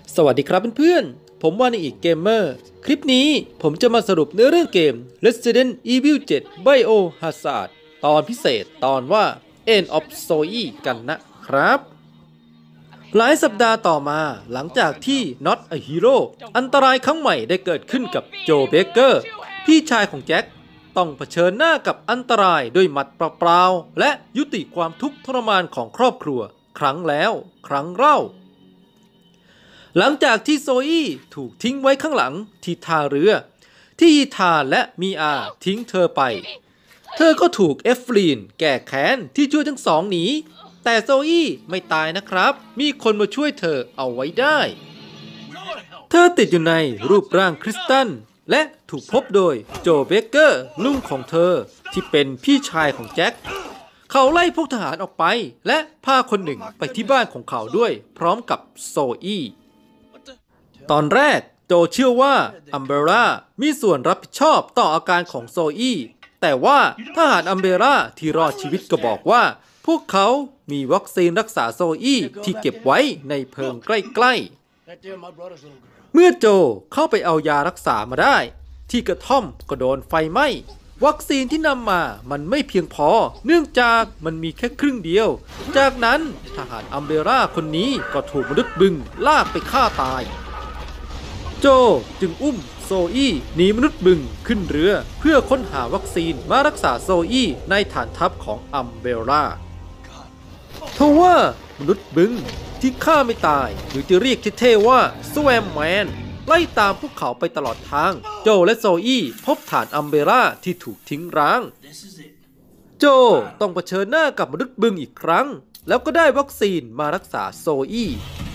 สวัสดีครับเพื่อนๆผมวานิอีกเกมเมอร์คลิปนี้ผมจะมาสรุปเนื้อเรื่องเกม Resident Evil 7 Biohazard ตอนพิเศษตอนว่า End of Zoe กันนะครับหลายสัปดาห์ต่อมาหลังจากที่ Not a Hero อันตรายครั้งใหม่ได้เกิดขึ้นกับโจเบเกอร์พี่ชายของแจ็คต้องเผชิญหน้ากับอันตรายด้วยหมัดเปล่าๆและยุติความทุกข์ทรมานของครอบครัวครั้งแล้วครั้งเล่าหลังจากที่โซอี้ถูกทิ้งไว้ข้างหลังที่ท่าเรือที่อีธานและมีอาทิ้งเธอไปเธอก็ถูกเอฟลีนแก้แค้นที่ช่วยทั้งสองหนีแต่โซอี้ไม่ตายนะครับมีคนมาช่วยเธอเอาไว้ได้เธอติดอยู่ในรูปร่างคริสตัลและถูกพบโดยโจเบเกอร์ลุงของเธอที่เป็นพี่ชายของแจ็คเขาไล่พวกทหารออกไปและพาคนหนึ่งไปที่บ้านของเขาด้วยพร้อมกับโซอี้ตอนแรกโจเชื่อว่าอัมเบร่ามีส่วนรับผิดชอบต่ออาการของโซอี้แต่ว่าทหารอัมเบร่าที่รอดชีวิตก็บอกว่าพวกเขามีวัคซีนรักษาโซอี้ที่เก็บไว้ในเพิงใกล้ๆเมื่อโจเข้าไปเอายารักษามาได้ที่กระท่อมก็โดนไฟไหม้วัคซีนที่นำมามันไม่เพียงพอเนื่องจากมันมีแค่ครึ่งเดียวจากนั้นทหารอัมเบร่าคนนี้ก็ถูกมนุษย์บึงลากไปฆ่าตายโจจึงอุ้มโซอี้หนีมนุษย์บึงขึ้นเรือเพื่อค้นหาวัคซีนมารักษาโซอี้ในฐานทัพของอัมเบร่าทว่ามนุษย์บึงที่ฆ่าไม่ตายหรือจะเรียกเท่ๆว่าสแวมแมนไล่ตามพวกเขาไปตลอดทางโจและโซอี้พบฐานอัมเบร่าที่ถูกทิ้งร้างโจต้องเผชิญหน้ากับมนุษย์บึงอีกครั้งแล้วก็ได้วัคซีนมารักษาโซอี้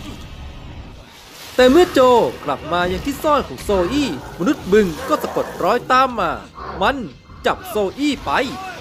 แต่เมื่อโจกลับมายังที่ซ่อนของโซอี้มนุษย์บึงก็สะกดรอยตามมามันจับโซอี้ไป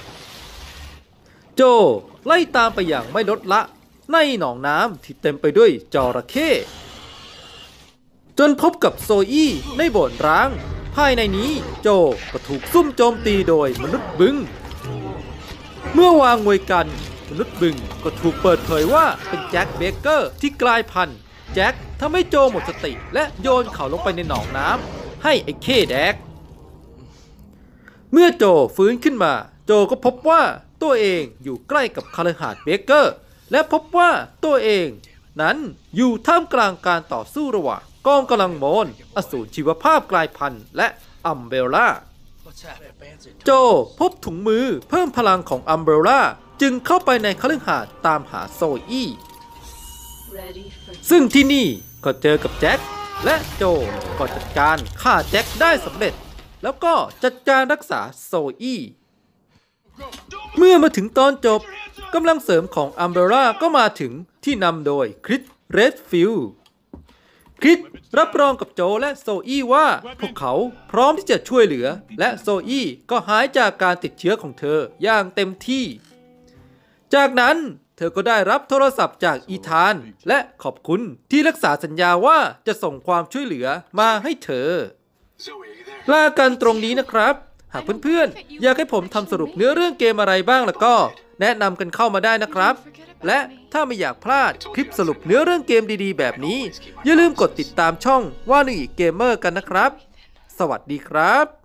โจไล่ตามไปอย่างไม่ลดละในหนองน้ำที่เต็มไปด้วยจระเข้จนพบกับโซอี้ในโบสถ์ร้างภายในนี้โจก็ถูกซุ่มโจมตีโดยมนุษย์บึงเมื่อวางมวยกันมนุษย์บึงก็ถูกเปิดเผยว่าเป็นแจ็คเบเกอร์ที่กลายพันธุ์แจ็คทำให้โจหมดสติและโยนเขาลงไปในหนองน้ำให้ไอ้เข้แดกเมื่อโจฟื้นขึ้นมาโจก็พบว่าตัวเองอยู่ใกล้กับคฤหาสน์เบเกอร์และพบว่าตัวเองนั้นอยู่ท่ามกลางการต่อสู้ระหว่างกองกำลังโมนอสูรชีวภาพกลายพันธุ์และอัมเบร่าโจพบถุงมือเพิ่มพลังของอัมเบร่าจึงเข้าไปในคฤหาสน์ตามหาโซอี้ซึ่งที่นี่ก็เจอกับแจ็คและโจก็จัดการฆ่าแจ็คได้สำเร็จแล้วก็จัดการรักษาโซอี้เมื่อมาถึงตอนจบกำลังเสริมของอัมเบร่าก็มาถึงที่นำโดยคริส เรดฟิลด์คริสรับรองกับโจและโซอี้ว่าพวกเขาพร้อมที่จะช่วยเหลือและโซอี้ก็หายจากการติดเชื้อของเธออย่างเต็มที่จากนั้นเธอก็ได้รับโทรศัพท์จากอีธานและขอบคุณที่รักษาสัญญาว่าจะส่งความช่วยเหลือมาให้เธอลากันตรงนี้นะครับหากเพื่อนๆอยากให้ผมทำสรุปเนื้อเรื่องเกมอะไรบ้างแล้วก็แนะนำกันเข้ามาได้นะครับและถ้าไม่อยากพลาดคลิปสรุปเนื้อเรื่องเกมดีๆแบบนี้อย่าลืมกดติดตามช่องว่าหนึ่งอีกเกมเมอร์กันนะครับสวัสดีครับ